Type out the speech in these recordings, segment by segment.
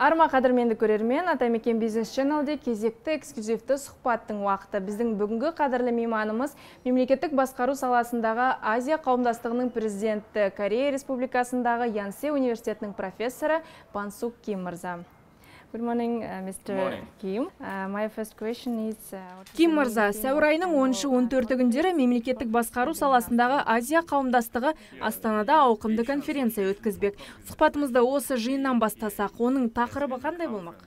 Арма қадірменді көрермен, Атамекен Бизнес Channel'де кезекті эксклюзивті сұхбаттың уақыты. Біздің бүгінгі қадірлі мейманымыз мемлекеттік басқару саласындағы Азия қауымдастығының президенті, Корея Республикасындағы Янсе университетінің профессоры Пансук Ким мырза. Good morning, Mr. Kim. My first question is... Ким мырза, сәуір айының 10-14 күндері мемлекеттік басқару саласындағы Азия қауымдастығы Астанада ауқымды конференция өткізбек. Сұхбатымызды осы жиыннан бастасақ, оның тақырыбы қандай болмақ?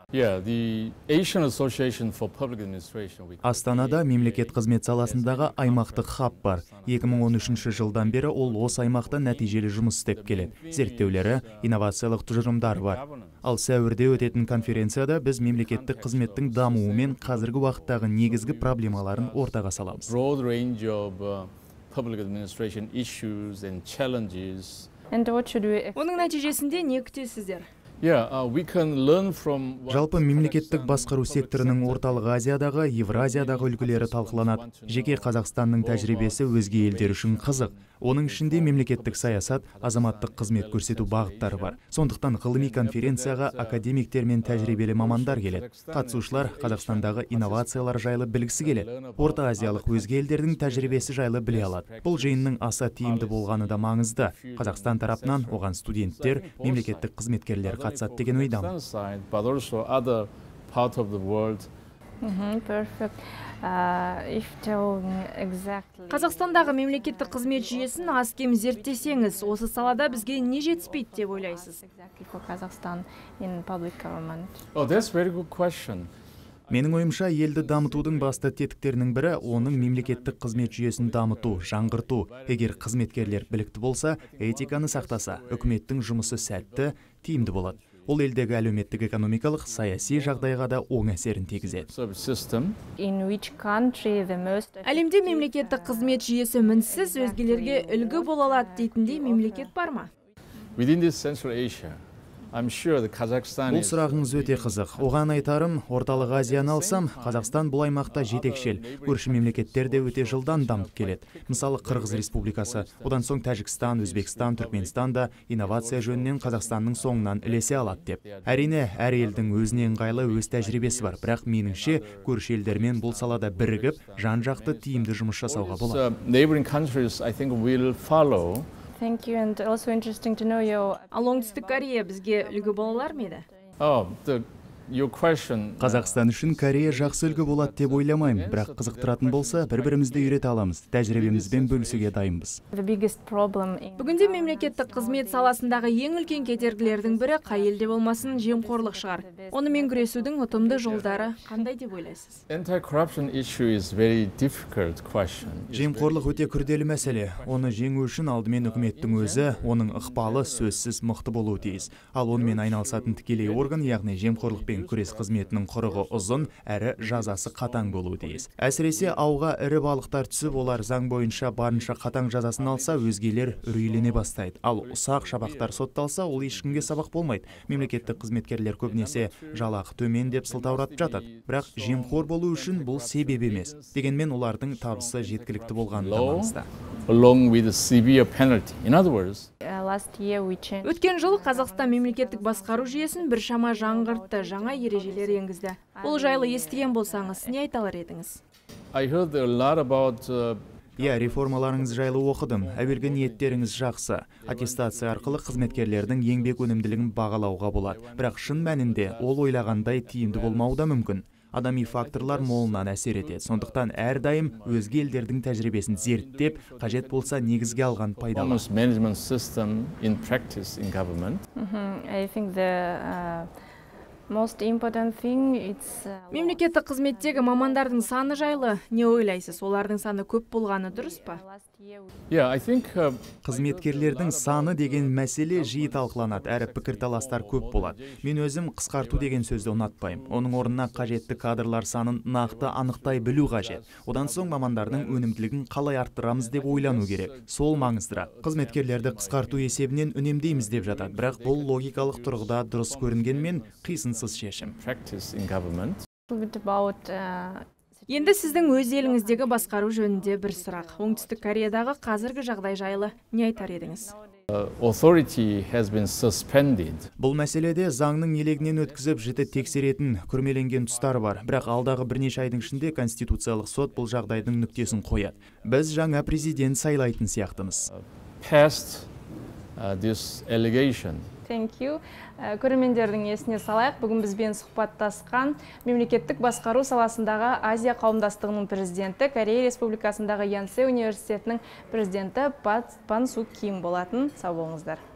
Астанада мемлекет қызмет саласындағы аймақтық хаб бар. 2013 жылдан бері ол осы аймақта нәтижелі жұмыс істеп келеді. Зерттеулері, инновациялық тұжырымдар бар. Ал сәуірде өтетін конференцияда біз мемлекеттік қызметтің дамуы мен қазіргі уақыттағы негізгі проблемаларын ортаға саламыз. Оның нәтижесінде не күтесіздер? Жалпы мемлекеттік басқару секторының орталық Азиядағы, Евразиядағы үлгілері талқыланады. Жеке Қазақстанның тәжірибесі өзге елдер үшін қызық. Оның ішінде мемлекеттік саясат, азаматтық қызмет көрсету бағыттары бар. Сондықтан ғылыми конференцияға академиктер мен тәжірибелі мамандар келеді. Қатысушылар Қазақстандағы инновациялар жайлы білгісі келеді. Орта азиялық өзге елдердің тәжірибесі жайлы біле алады. Бұл жиынның аса тиімді болғаны да маңызды. Қазақстан тарапынан оған студенттер, мемлекеттік қызметкерлер қатысады деген ойдамын. Қазақстандағы мемлекеттік қызмет жүйесін аз-кем зерттесеңіз, осы салада бізге не жетіспейді деп ойлайсыз? Менің ойымша, елді дамытудың басты тетіктерінің бірі оның мемлекеттік қызмет жүйесін дамыту, жаңғырту. Егер қызметкерлер білікті болса, этиканы сақтаса, үкіметтің жұмысы сәтті, тиімді болады. Ол елдегі әлеуметтік экономикалық, саяси жағдайға да оң әсерін тигізеді. Әлемде мемлекеттік қызмет жүйесі мінсіз өзгелерге үлгі бола алады дейтіндей мемлекет бар ма? Бұл сұрағыңыз өте қызық. Оған айтарым, орталық Азияны алсам, Қазақстан бұл аймақта жетекшіл. Көрші мемлекеттер де өте жылдан дамып келеді. Мысалы, Қырғыз Республикасы, одан соң Тәжікстан, Өзбекстан, Түркменстан да инновация жөнінен Қазақстанның соңынан ілесе алады деп. Әрине, әр елдің өзіне ыңғайлы өз тәжірибесі бар, бірақ меніңше, көрші елдермен бұл салада бірігіп, жан-жақты тиімді жұмыс жасауға болады. Ал оңтүстік Корея бізге үлгі бола алар ма еді? Қазақстан үшін Корея жақсы үлгі болады деп ойламаймын, бірақ қызықтыратын болса, бір-бірімізді үйрете аламыз, тәжірибемізбен бөлісуге дайынбыз. Бүгінде мемлекеттік қызмет саласындағы ең үлкен кедергілердің бірі қай елде болмасын жемқорлық шығар. Онымен күресудің ұтымды жолдары қандай деп ойлайсыз? Жемқорлық өте күрделі мәселе. Оны жеңу үшін алдымен үкіметтің өзі, оның ықпалы сөзсіз мықты болуы тиіс. Ал онымен айналысатын тікелей орган, яғни жемқорлықпен күрес қызметінің құрығы ұзын, әрі жазасы қатаң болуы тиіс. Әсіресе ауға ірі балықтар түсіп, олар заң бойынша барынша қатаң жазасын алса, өзгелер үрейлене бастайды. Ал ұсақ шабақтар сотталса, ол ешкімге сабақ болмайды. Мемлекеттік қызметкерлер көбінесе жалақы төмен деп сылтауратып жатады. Бірақ жемқор болу үшін бұл себеп емес. Дегенмен олардың табысы жеткілікті болғаны да маңызды. Өткен жылы Қазақстан мемлекеттік басқару жүйесін біршама жаңғыртты, жаңа ережелер енгізді. Бұл жайлы естіген болсаңыз, не айта алар едіңіз? Реформаларыңыз жайлы оқыдым. Әуелгі ниеттеріңіз жақсы. Аттестация арқылы қызметкерлердің еңбек өнімділігін бағалауға болады. Бірақ шын мәнінде ол ойлағандай тиімді болмауы да мүмкін. Адами факторлар молынан әсер етеді. Сондықтан әрдайым өзге елдердің тәжірибесін зерттеп, қажет болса негізге алған пайдалы. Мемлекеттік қызметтегі мамандардың саны жайлы не ойлайсыз? Олардың саны көп болғаны дұрыс па? Қызметкерлердің саны деген мәселе жиі талқыланады, әрі пікірталастар көп болады. Мен өзім қысқарту деген сөзді ұнатпаймын. Оның орнына қажетті кадрлар санын нақты анықтай білу қажет. Одан соң мамандардың өнімділігін қалай арттырамыз деп ойлану керек. Сол маңыздырақ. Қызметкерлерді қысқарту есебінен үнемдейміз деп жатады, бірақ бұл логикалық тұрғыда дұрыс көрінгенмен қисынсыз шешім. Енді сіздің өз еліңіздегі басқару жөнінде бір сұрақ. Оңтүстік Кореядағы қазіргі жағдай жайлы не айтар едіңіз? Бұл мәселеде заңның елегінен өткізіп жіті тексеретін күрмеленген тұстары бар. Бірақ алдағы бірнеше айдың ішінде Конституциялық сот бұл жағдайдың нүктесін қояды. Біз жаңа президент сайлайтын сияқтымыз. Thank you. Көрермендердің есіне салайық, бүгін бізбен сұхбаттасқан мемлекеттік басқару саласындағы Азия қауымдастығының президенті, Корея Республикасындағы Янсе университетінің президенті Пан Су Ким болатын. Сау болыңыздар.